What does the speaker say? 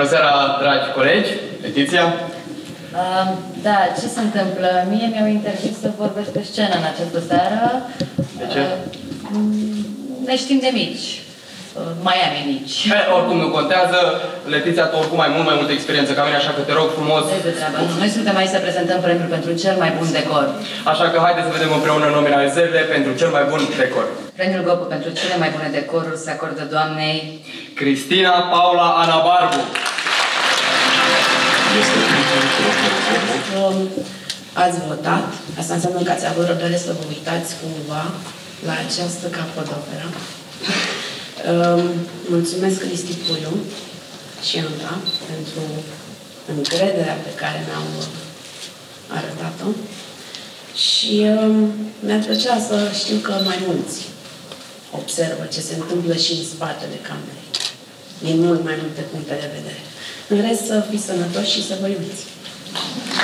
Bună seara, dragi colegi! Letiția? Da, ce se întâmplă? Mie mi-au interzis să vorbesc pe scenă în această seară. De ce? Ne știm de mici. Mai am nici. Oricum nu contează. Letiția, tu oricum ai mult mai multă experiență ca mine, așa că te rog frumos. Noi suntem aici să prezentăm premiul pentru cel mai bun decor. Așa că haideți să vedem împreună nominalizările pentru cel mai bun decor. Premiul Gopu pentru cele mai bune decoruri se acordă doamnei Cristina Paula Ana Barbu. Ați votat. Asta înseamnă că ați avut răbdare să vă uitați cumva la această capodoperă. Mulțumesc Cristi Puiu și Anca pentru încrederea pe care mi-au arătat-o. Și mi-ar plăcea să știu că mai mulți observă ce se întâmplă și în spatele camerei, din mult mai multe puncte de vedere. În rest, să fiți sănătoși și să vă iubiți.